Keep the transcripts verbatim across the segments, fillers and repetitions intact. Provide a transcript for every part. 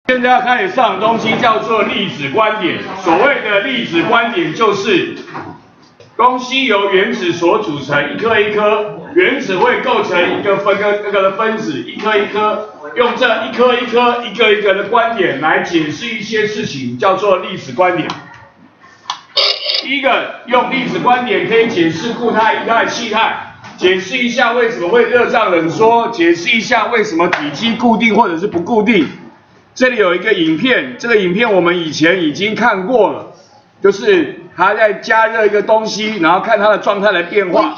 现在要开始上的东西叫做粒子观点。所谓的粒子观点就是东西由原子所组成，一颗一颗，原子会构成一个分个那个的分子，一颗一颗，用这一颗一颗、一个一个的观点来解释一些事情，叫做粒子观点。第一个，用粒子观点可以解释固态、液态、气态，解释一下为什么会热胀冷缩，解释一下为什么体积固定或者是不固定。这里有一个影片，这个影片我们以前已经看过了，就是它在加热一个东西，然后看它的状态的变化。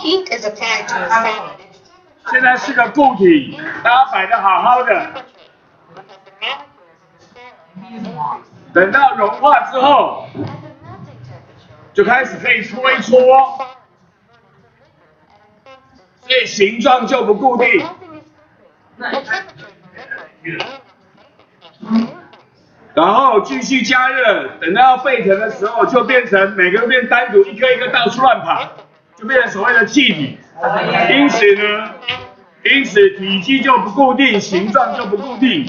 现在是个固体，大家摆得好好的，等到融化之后，就开始可以搓一搓，所以形状就不固定。然后继续加热，等到沸腾的时候，就变成每个都变单独，一颗一颗到处乱跑，就变成所谓的气体。因此呢，因此体积就不固定，形状就不固定。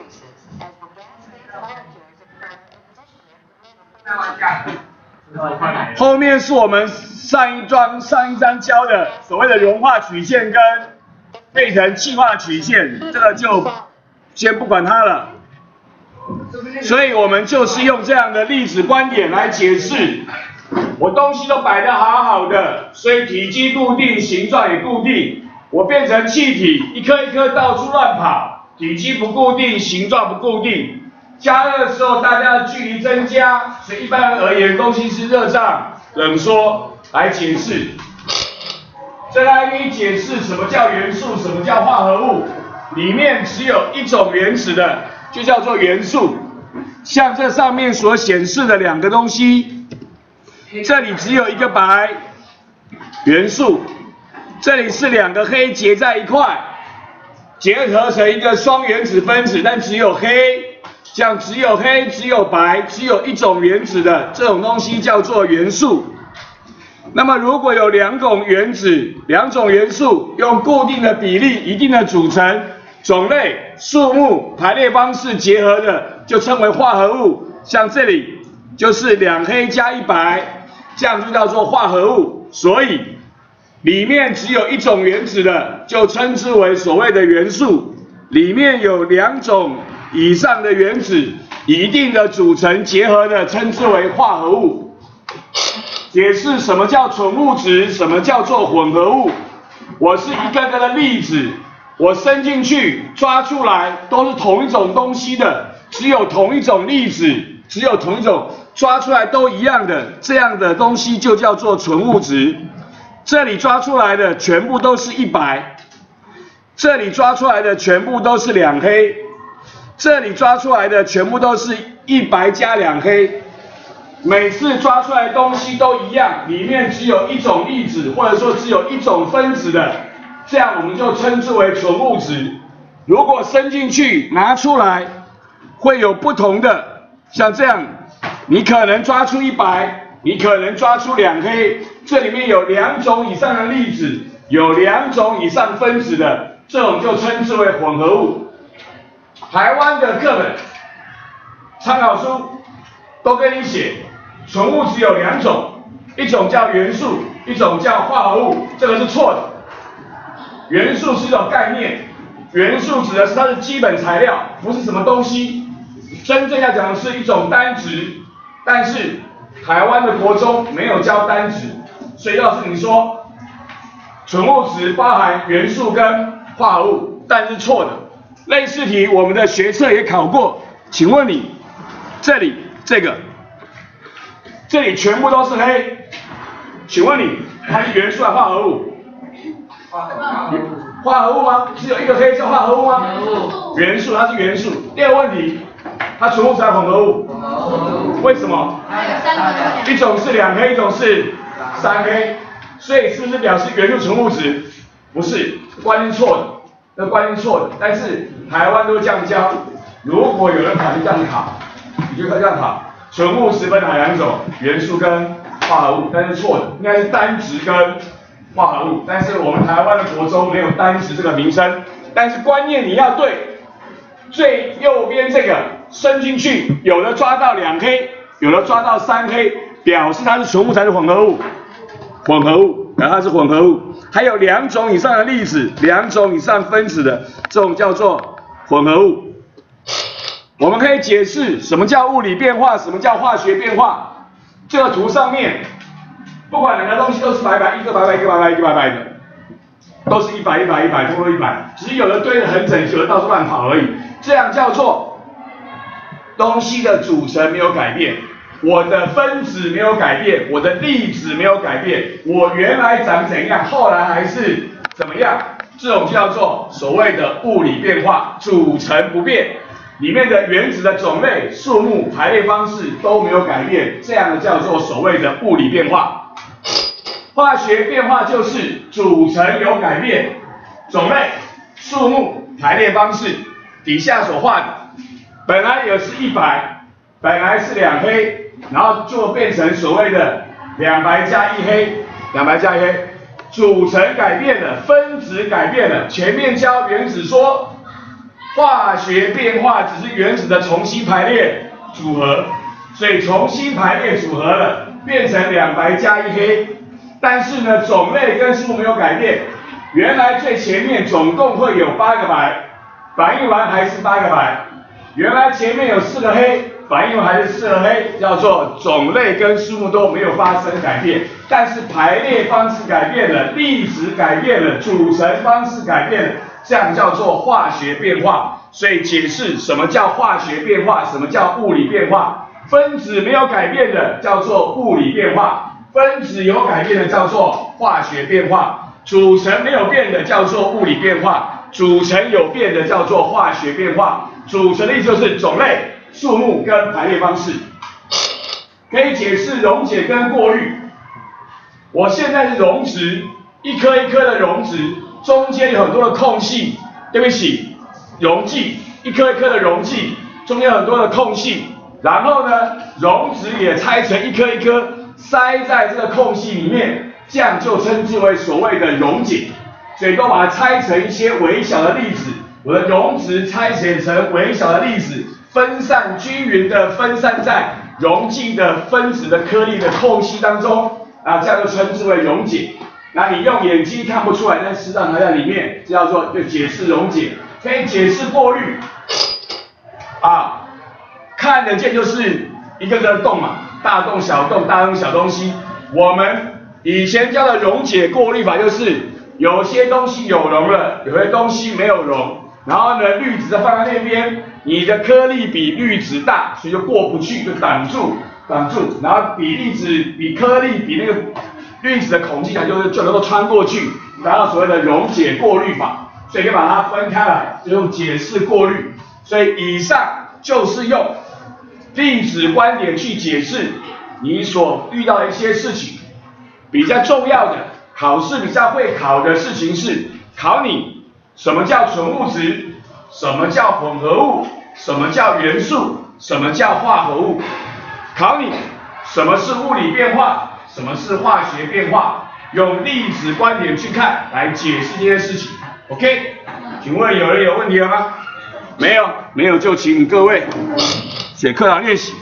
后面是我们上一章上一章教的所谓的融化曲线跟沸腾气化曲线，这个就先不管它了。所以我们就是用这样的粒子观点来解释，我东西都摆得好好的，所以体积固定，形状也固定。我变成气体，一颗一颗到处乱跑，体积不固定，形状不固定。加热的时候，大家的距离增加，所以一般而言，东西是热胀冷缩来解释。这来给你解释什么叫元素，什么叫化合物。里面只有一种原子的，就叫做元素。像这上面所显示的两个东西，这里只有一个白元素，这里是两个黑结在一块，结合成一个双原子分子，但只有黑，像只有黑、只有白，只有一种原子的这种东西叫做元素。那么如果有两种原子、两种元素用固定的比例、一定的组成、种类、数目、排列方式结合的，就称为化合物。像这里就是两黑加一白，这样就叫做化合物。所以里面只有一种原子的，就称之为所谓的元素。里面有两种以上的原子，一定的组成结合的，称之为化合物。解释什么叫纯物质，什么叫做混合物。我是一个个的粒子，我伸进去抓出来都是同一种东西的，只有同一种粒子，只有同一种抓出来都一样的，这样的东西就叫做纯物质。这里抓出来的全部都是一白，这里抓出来的全部都是两黑，这里抓出来的全部都是一白加两黑。每次抓出来的东西都一样，里面只有一种粒子，或者说只有一种分子的，这样我们就称之为纯物质。如果伸进去拿出来，会有不同的，像这样，你可能抓出一白，你可能抓出两黑，这里面有两种以上的粒子，有两种以上分子的，这种就称之为混合物。台湾的课本参考书都跟你写。纯物质有两种，一种叫元素，一种叫化合物，这个是错的。元素是一种概念，元素指的是它的基本材料，不是什么东西。真正要讲的是一种单质，但是台湾的国中没有教单质，所以告诉你说，纯物质包含元素跟化合物，但是错的。类似题我们的学测也考过，请问你这里这个。这里全部都是黑，请问你它是元素还是化合物？化合物。化合物吗？只有一个黑是化合物吗？元素，它是元素。第二个问题，它纯物质还是混合物？混合物。为什么？一种是两黑，一种是三黑，所以是不是表示元素纯物质？不是，观念错的，那观念错的。但是台湾都这样教，如果有人考就这样考，你就这样考。纯物质分哪两种？元素跟化合物，但是错的，应该是单质跟化合物。但是我们台湾的国中没有单质这个名称，但是观念你要对。最右边这个伸进去，有的抓到两 K， 有的抓到三 K， 表示它是纯物才是混合物，混合物，然后它是混合物。还有两种以上的粒子，两种以上分子的，这种叫做混合物。我们可以解释什么叫物理变化，什么叫化学变化。这个图上面，不管哪个东西都是白白，一个白白，一个白白，一个白白的，都是一百、一百、一百，通通一百，只是有的堆得很整齐，有的到处乱跑而已。这样叫做东西的组成没有改变，我的分子没有改变，我的粒子没有改变，我原来长怎样，后来还是怎么样，这种叫做所谓的物理变化，组成不变，里面的原子的种类、数目、排列方式都没有改变，这样的叫做所谓的物理变化。化学变化就是组成有改变，种类、数目、排列方式，底下所画的，本来也是一百，本来是两黑，然后就变成所谓的两白加一黑，两白加一黑，组成改变了，分子改变了。前面教原子说，化学变化只是原子的重新排列组合，所以重新排列组合了，变成两白加一黑。但是呢，种类跟数目没有改变，原来最前面总共会有八个白，反应完还是八个白。原来前面有四个黑，反应完还是四个黑，叫做种类跟数目都没有发生改变，但是排列方式改变了，粒子改变了，组成方式改变了，这样叫做化学变化。所以解释什么叫化学变化，什么叫物理变化。分子没有改变的叫做物理变化，分子有改变的叫做化学变化，组成没有变的叫做物理变化，组成有变的叫做化学变化。组成的意思就是种类、数目跟排列方式。可以解释溶解跟过滤。我现在是溶质，一颗一颗的溶质，中间有很多的空隙，对不起，溶剂，一颗一颗的溶剂，中间有很多的空隙，然后呢，溶质也拆成一颗一颗，塞在这个空隙里面，这样就称之为所谓的溶解。所以都把它拆成一些微小的粒子。我的溶质拆解成微小的粒子，分散均匀的分散在溶剂的分子的颗粒的空隙当中，啊，这样就称之为溶解。那你用眼睛看不出来，但实际上它在里面，这叫做就解释溶解。可以解释过滤，啊，看得见就是一个个洞嘛，大洞、小洞、大洞、小东西。我们以前教的溶解过滤法就是，有些东西有溶了，有些东西没有溶。然后呢，滤纸放在那边，你的颗粒比滤纸大，所以就过不去，就挡住，挡住。然后比粒子比颗粒比那个滤纸的孔径小，就是就能够穿过去，达到所谓的溶解过滤法。所以可以把它分开来，就用解释过滤。所以以上就是用粒子观点去解释你所遇到的一些事情。比较重要的，考试比较会考的事情是考你。什么叫纯物质？什么叫混合物？什么叫元素？什么叫化合物？考你什么是物理变化？什么是化学变化？用粒子观点去看，来解释这件事情。OK？ 请问有人有问题了吗？没有，没有就请各位写课堂练习。